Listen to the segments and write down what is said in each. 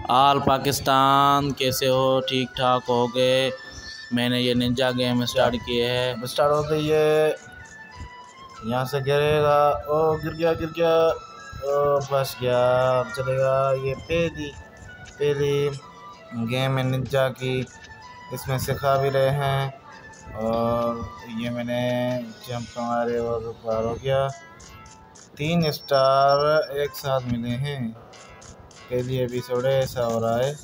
आल पाकिस्तान, कैसे हो? ठीक ठाक हो गए? मैंने ये निंजा गेम स्टार्ट किए है। स्टार्ट हो गई है। यहाँ से गिरेगा। ओ गिर गया। ओ फंस गया। अब चलेगा। ये पहली गेम है निंजा की। इसमें सिखा भी रहे हैं। और ये मैंने जंप मारे और पार हो गया। 3 स्टार एक साथ मिले हैं। पहली एपिसोड ऐसा हो रहा है।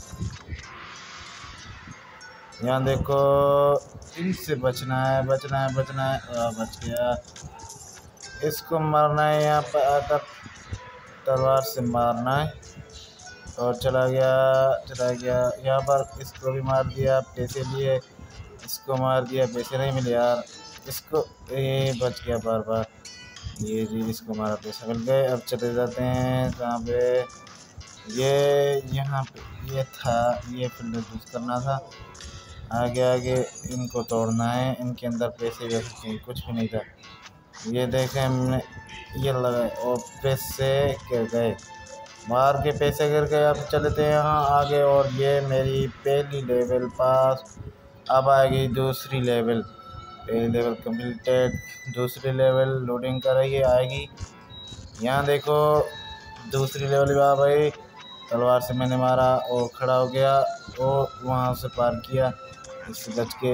यहाँ देखो, इनसे बचना है। बच गया। इसको मारना है। यहाँ पर आकर तलवार से मारना है। और चला गया। यहाँ पर इसको भी मार दिया, पैसे लिए। इसको मार दिया, पैसे नहीं मिले यार। इसको बच गया बार। ये जी, इसको मारा, पैसे मिल गए। अब चले जाते हैं कहाँ पे। ये यहाँ पे ये था, ये फील्ड यूज करना था। आगे इनको तोड़ना है। इनके अंदर पैसे वैसे कुछ भी नहीं था। ये देखें, हमने ये लगाए और पैसे गिर गए। मार के पैसे गिर गए। अब चलते हैं यहाँ आगे। और ये मेरी पहली लेवल पास। अब आएगी दूसरी लेवल। पहली लेवल कम्प्लीटेड। दूसरी लेवल लोडिंग कर रही है, आएगी। यहाँ देखो, दूसरी लेवल भी आ गई। तलवार से मैंने मारा और खड़ा हो गया और वहाँ से पार किया, इससे बच के।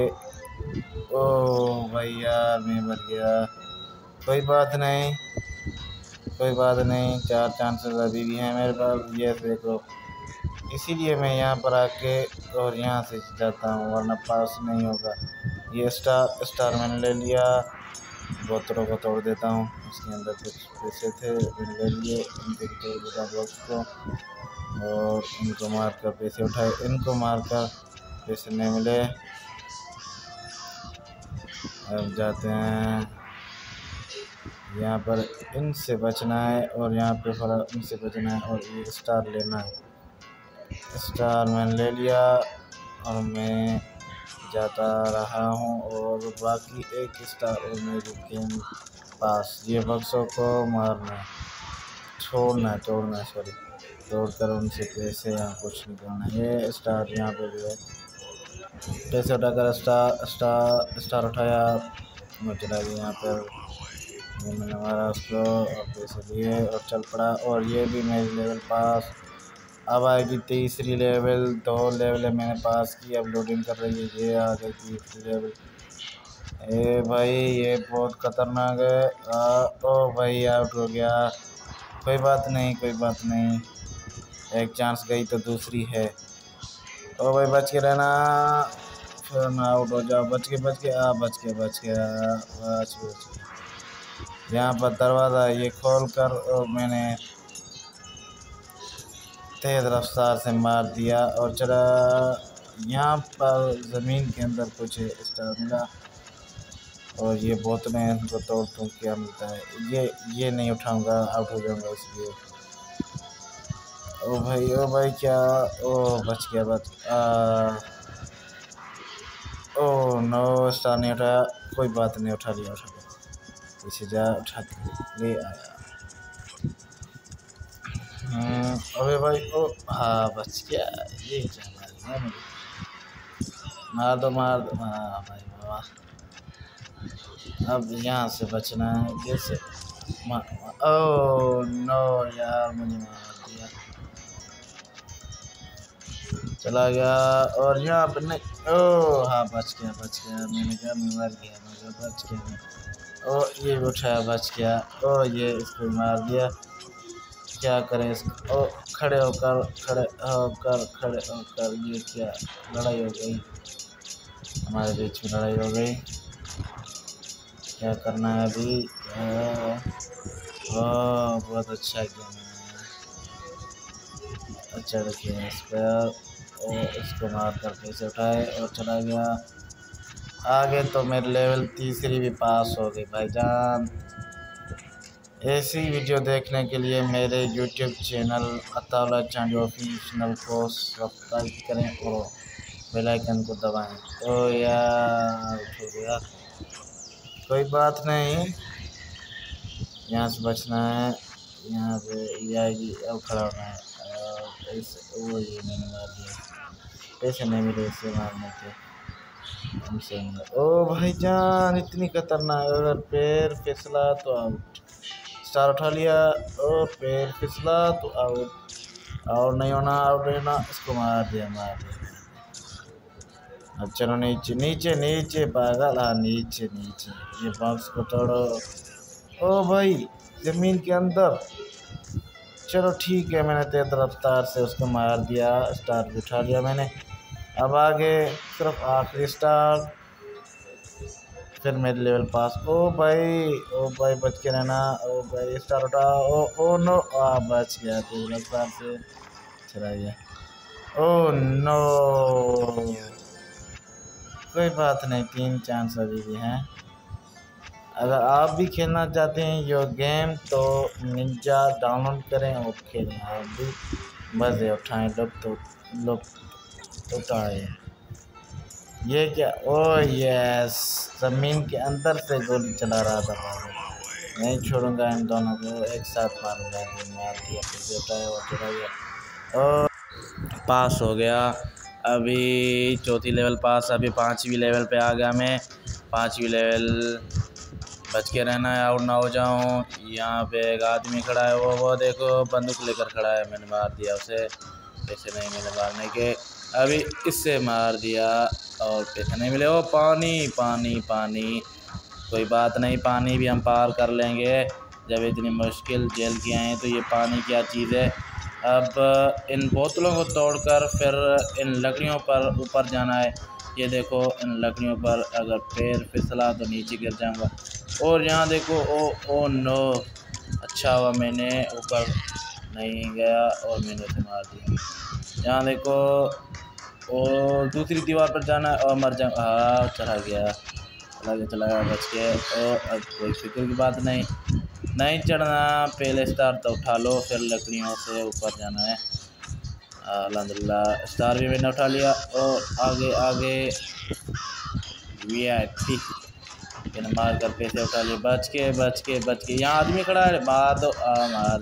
ओ भाई यार, मैं मर गया। कोई बात नहीं। 4 चांसेस अभी भी हैं मेरे पास। ये देखो, इसीलिए मैं यहाँ पर आके और यहाँ से जाता हूँ, वरना पास नहीं होगा। ये स्टार मैंने ले लिया। बोतलों को तोड़ देता हूँ। उसके अंदर कुछ पैसे थे, मैंने ले लिए। इनको तोड़ देता हूँ बॉक्स को। और इनको मारकर पैसे उठाए। इनको मारकर पैसे नहीं मिले। अब जाते हैं यहाँ पर। इनसे बचना है और यहाँ पे इनसे बचना है और ये स्टार लेना है। स्टार मैंने ले लिया और मैं जाता रहा हूँ। और बाकी एक स्टार और मेरी गेम पास। ये बक्सों को मारना है, तोड़ना है सॉरी। तोड़कर उनसे पैसे यहाँ कुछ नहीं करना है। ये स्टार यहाँ पे भी है। पैसे उठाकर स्टार उठाया। मैं चला गया यहाँ पर। मैंने मारा उसको और पैसे लिए और चल पड़ा। और ये भी मेरी लेवल पास। अब आएगी तीसरी लेवल। 2 लेवल मैंने पास की। अब लोडिंग कर रही है। ये आ गई तीसरी लेवल। ए भाई, ये बहुत खतरनाक है। ओ भाई, आउट हो गया। कोई बात नहीं। एक चांस गई तो दूसरी है। ओ भाई, बच के रहना, फिर ना आउट हो जाओ। बच के बच गया। यहाँ पर दरवाज़ा ये खोल कर और मैंने तेज़ रफ्तार से मार दिया और चला। यहाँ पर ज़मीन के अंदर कुछ स्टार मिला। और ये बोतलें इनको तोड़ क्या मिलता है। ये नहीं उठाऊंगा, आउट हो जाऊंगा इसलिए। ओ भाई क्या। ओ बच गया। ओ नो, स्टार नहीं उठाया। कोई बात नहीं, उठा लिया। पीछे जा, उठा के ले आया। अबे भाई, ओ हाँ, बच गया। ये क्या मार दो। हाँ भाई, वाह। अब यहाँ से बचना है। कैसे? ओह नो यार, मुझे मार दिया। चला गया। और यहाँ पर नहीं। ओह हाँ, बच गया। मैंने कहा मैं मर गया, मगर बच गया। ओ ये उठाया, बच गया। ओ ये इसको मार दिया। क्या करें इसको। ओ खड़े होकर ये क्या लड़ाई हो गई। हमारे बीच में लड़ाई हो गई। क्या करना है अभी। बहुत अच्छा गेम है। अच्छा देखिए, इस पर और इसको मार कर पैसे उठाए और चला गया आगे। तो मेरे लेवल तीसरी भी पास हो गई भाईजान। ऐसी वीडियो देखने के लिए मेरे YouTube चैनल अताउल्लाह चांदी ऑफिशियल को सब्सक्राइब करें और बेल आइकन को दबाएं। तो यार हो गया, कोई बात नहीं। यहाँ से बचना है। यहाँ पे ये आएगी, अब खड़ा होना है। वो ये मैंने मार दिया, पैसे नहीं मिले इससे मारने के हमसे। ओ भाईजान इतनी खतरनाक, अगर पैर फिसला तो आउट। स्टार उठा लिया, ओ पैर फिसला तो आउट। और नहीं होना, आउट नहीं होना, इसको मार दिया मार दिया। अब चलो नीचे नीचे नीचे पागल, हाँ नीचे नीचे, ये बॉक्स को तोड़ो। ओ भाई जमीन के अंदर, चलो ठीक है, मैंने तेज रफ्तार से उसको मार दिया, स्टार भी उठा लिया मैंने। अब आगे सिर्फ आखिरी स्टार, फिर मेरे लेवल पास। ओ भाई बच के रहना, ओ भाई स्टार उठा, ओ नो, बच गया, तेज रफ्तार से चला गया। ओ नो, कोई बात नहीं, 3 चांस अभी भी हैं। अगर आप भी खेलना चाहते हैं यो गेम तो निंजा डाउनलोड करें और खेलें आप भी, मज़े उठाएं, लुत्फ़ उठाएं। ये क्या, ओ यस, ज़मीन के अंदर से गोली चला रहा था पागल। नहीं छोड़ूंगा इन दोनों को, एक साथ मारूंगा। मार दिया, फिर उठाया और चला गया और पास हो गया। अभी 4थी लेवल पास, अभी 5वीं लेवल पे आ गया मैं। 5वीं लेवल, बच के रहना है, आउट ना हो जाऊं। यहाँ पे एक आदमी खड़ा है, वो देखो बंदूक लेकर खड़ा है, मैंने मार दिया उसे, पैसे नहीं मिले मारने के। अभी इससे मार दिया और पैसे नहीं मिले। ओ पानी पानी पानी, कोई बात नहीं, पानी भी हम पार कर लेंगे। जब इतनी मुश्किल झेल के आए तो ये पानी क्या चीज़ है। अब इन बोतलों को तोड़कर फिर इन लकड़ियों पर ऊपर जाना है। ये देखो इन लकड़ियों पर अगर पैर फिसला तो नीचे गिर जाऊंगा। और यहाँ देखो, ओ नो, अच्छा हुआ मैंने ऊपर नहीं गया और मैंने उसे मार दिया। यहाँ देखो, और दूसरी दीवार पर जाना है और मर जाऊँ। हाँ चला गया बच के। और अब कोई फिक्र की बात नहीं चढ़ना, पहले स्टार तो उठा लो, फिर लकड़ियों से ऊपर जाना है। अल्हम्दुलिल्लाह स्टार भी मैंने उठा लिया। और आगे VIP मैंने मार कर पैसे उठा लिए, बच के। यहाँ आदमी खड़ा है, मार दो, मार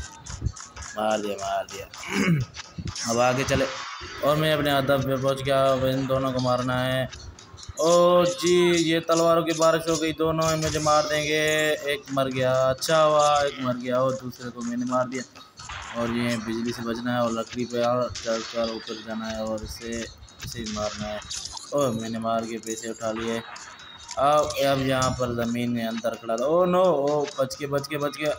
दिया। अब आगे चले और मैं अपने हदफ पे पहुँच गया। अब इन दोनों को मारना है। ओ जी, ये तलवारों की बारिश हो गई, दोनों मुझे मार देंगे। एक मर गया, अच्छा हुआ एक मर गया, और दूसरे को मैंने मार दिया। और ये बिजली से बचना है और लकड़ी पे चढ़कर ऊपर जाना है और इसे मारना है। और मैंने मार के पैसे उठा लिए। अब यहाँ पर ज़मीन में अंदर खड़ा था। ओ नो, ओ बच गया।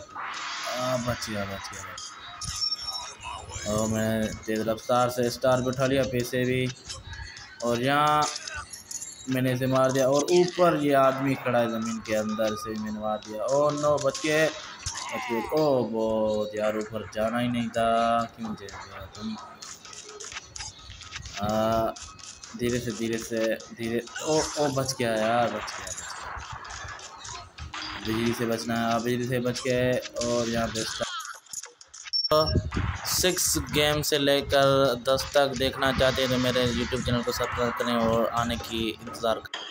और मैं तेज़ रफ्तार से स्टार भी उठा लिया, पैसे भी। और यहाँ मैंने इसे मार दिया। और ऊपर ये आदमी खड़ा है ज़मीन के अंदर, से मैंने मार दिया। ओ नो, बच गए। ओ बहुत यार, ऊपर जाना ही नहीं था, क्यों चल गया तुम। धीरे। ओ बच गया यार, बच गया। बिजली से बचना है, बिजली से बच गए। और यहाँ पे 6 गेम से लेकर 10 तक देखना चाहते हैं तो मेरे YouTube चैनल को सब्सक्राइब करें और आने की इंतज़ार करें।